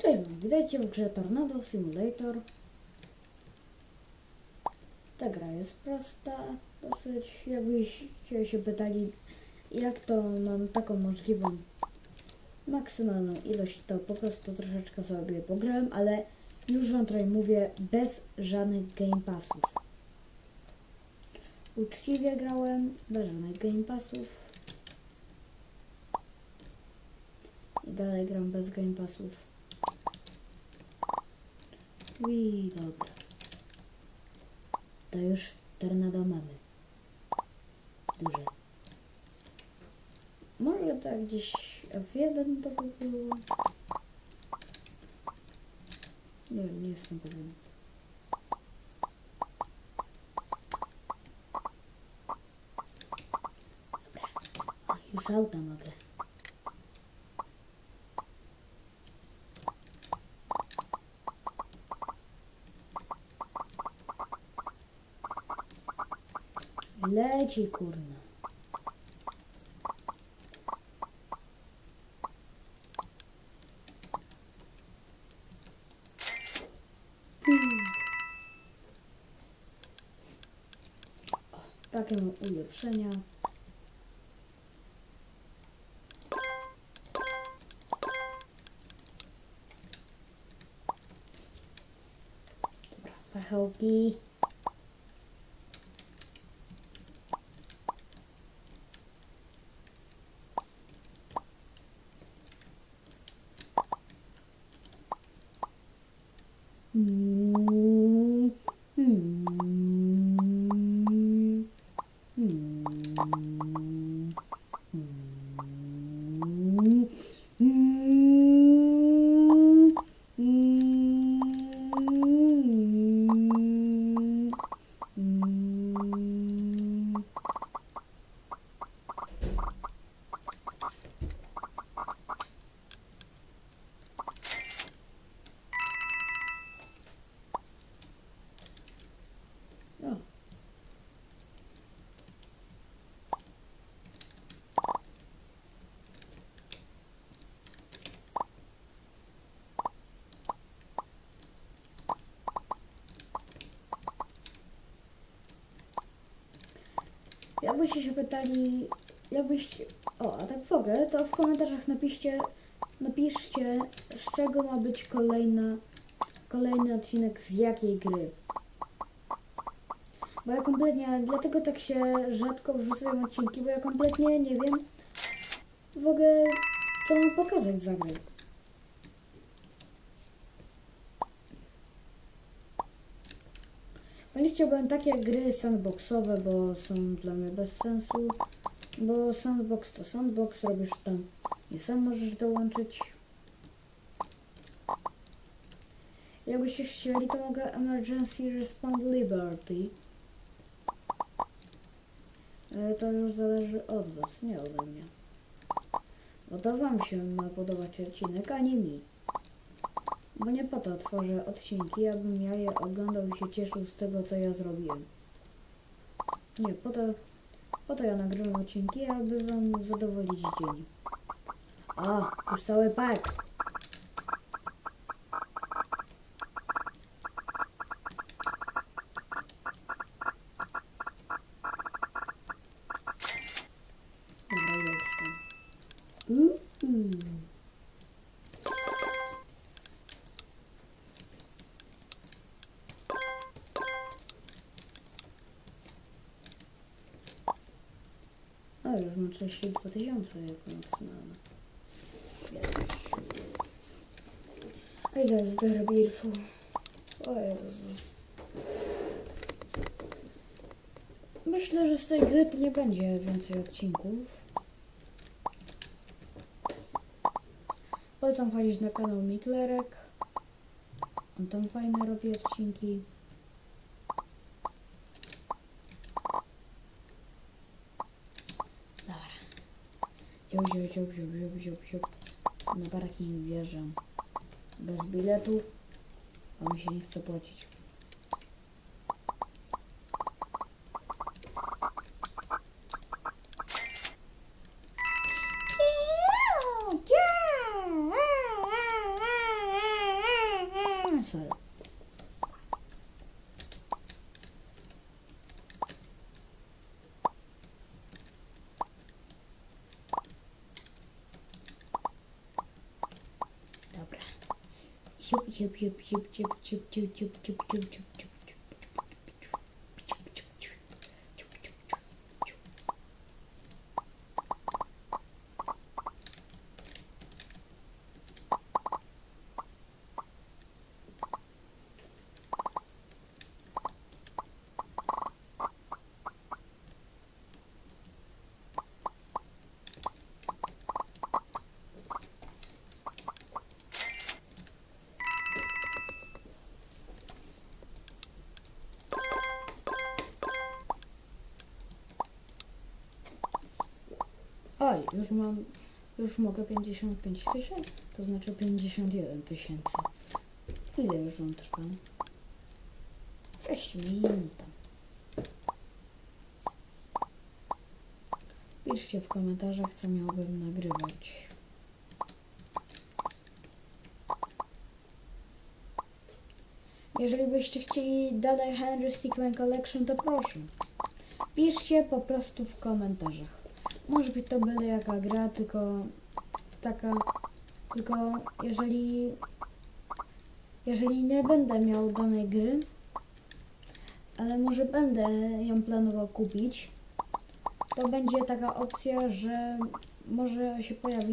Cześć, witajcie w grze Tornado Simulator. Ta gra jest prosta, dosyć. Jakbyście się pytali, jak to mam taką możliwą maksymalną ilość, to po prostu troszeczkę sobie pograłem, ale już wam tutaj mówię, bez żadnych game passów. Uczciwie grałem, bez żadnych game passów. I dalej gram bez game passów. Dobra. To już tornado mamy. Duże. Może tak gdzieś F1 to by było. Nie wiem, nie jestem pewien. Dobra. O, już auta mogę. Leci, kurna. O, takie mam ulepszenia. Dobra, pachołki. Jakbyście się pytali, a tak w ogóle, to w komentarzach napiszcie, z czego ma być kolejny odcinek, z jakiej gry. Bo ja kompletnie, dlatego tak się rzadko wrzucają odcinki, bo ja kompletnie nie wiem w ogóle, co mam pokazać za gry. Bo nie chciałbym takie gry sandboxowe, bo są dla mnie bez sensu. Bo sandbox to sandbox, robisz tam i sam możesz dołączyć. Jakbyście chcieli, to mogę Emergency Response Liberty. To już zależy od was, nie ode mnie. Bo to wam się ma podobać odcinek, a nie mi. Bo nie po to tworzę odcinki, abym ja je oglądał i się cieszył z tego, co ja zrobiłem. Nie, po to ja nagrywam odcinki, aby wam zadowolić dzień. O, już cały park. Dobra, ja dostałem. A już mam 32 000 jako maksymalne. A ile jest do rebirfu? O Jezu. Myślę, że z tej gry to nie będzie więcej odcinków. Polecam chodzić na kanał Miklerek. On tam fajne robi odcinki. Ziop. Na parking wjeżdżam. Bez biletu, bo mi się nie chce płacić. salę. Dobra. Siup, siup, siup, siup, siup, siup, siup, siup, siup, siup, siup, siup. Oj, już mogę 55 000, to znaczy 51 000. Ile już on trwa? 6 minut. Piszcie w komentarzach, co miałbym nagrywać. Jeżeli byście chcieli dalej Henry Stickman Collection, to proszę. Piszcie po prostu w komentarzach. Może być to byle jaka gra, tylko jeżeli nie będę miał danej gry, ale może będę ją planował kupić, to będzie taka opcja, że może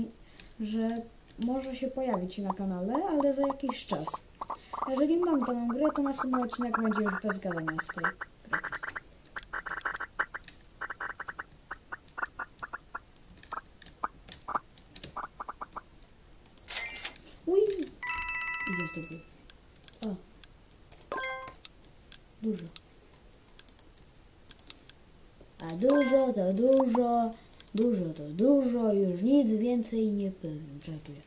się pojawić na kanale, ale za jakiś czas. Jeżeli mam daną grę, to następny odcinek będzie już bez gadania z tej gry. Idzie zdobył. O. Dużo. A dużo to dużo. Dużo to dużo. Już nic więcej nie powiem. Żartuję.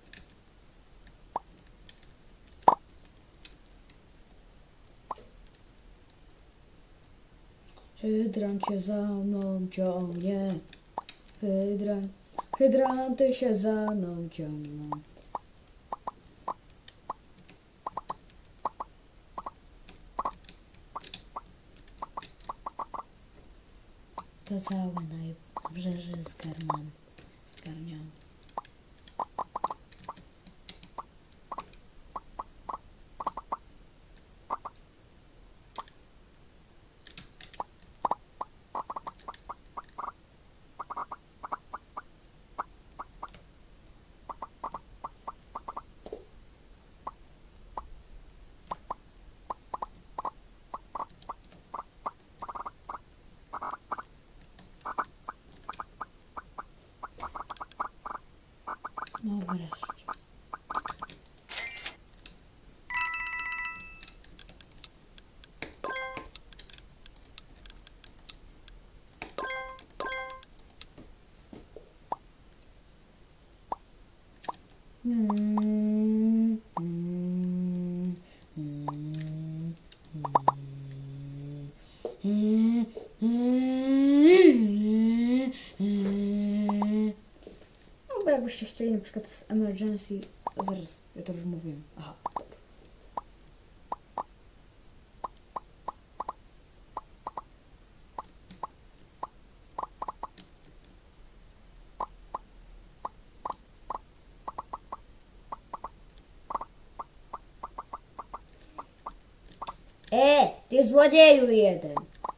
Hydrant się za mną ciągnie. Hydranty się za mną ciągną. To całe nabrzeże zgarniam. No wreszcie. No bo jakbyście chcieli na przykład z emergency, zaraz, ja to już mówiłem. Aha. Ty złodzieju jeden!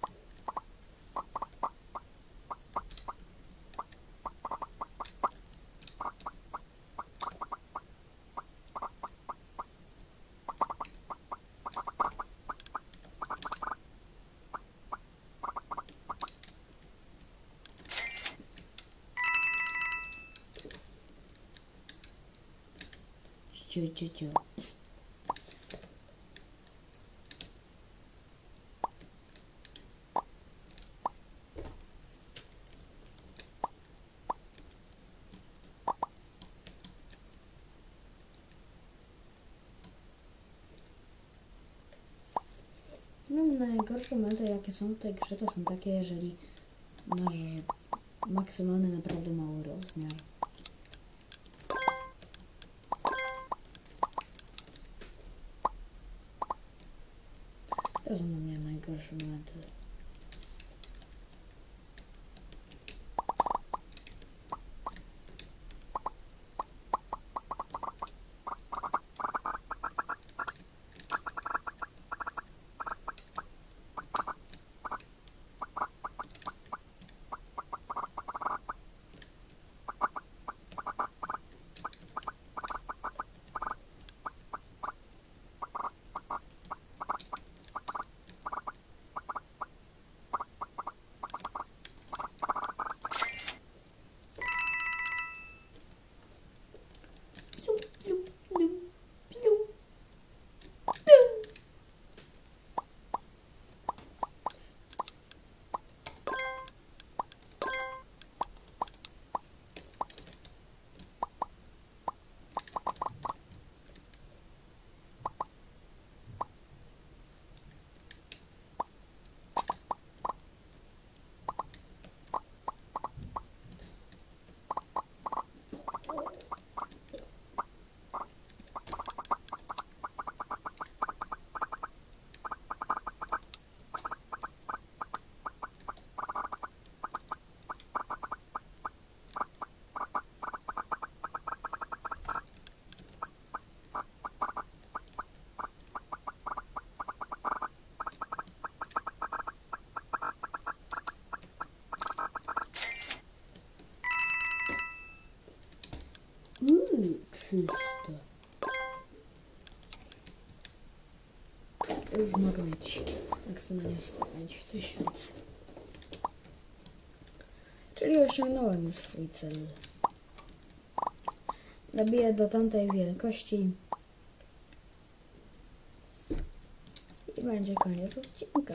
Ciu. No najgorsze momenty jakie są w tej grze to są takie, jeżeli masz maksymalny naprawdę mały rozmiar. To są dla mnie najgorsze momenty. Czyste. Już mogę mieć maksymalnie 105 000. Czyli osiągnąłem już swój cel. Nabiję do tamtej wielkości i będzie koniec odcinka.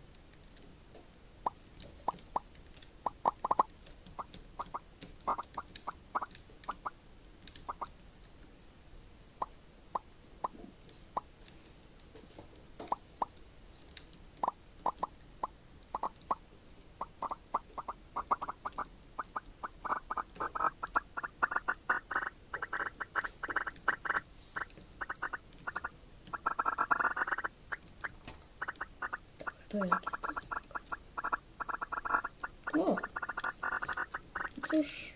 To jakie tutaj? O! Cóż...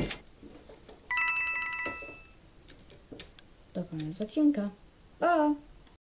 To koniec odcinka. Pa!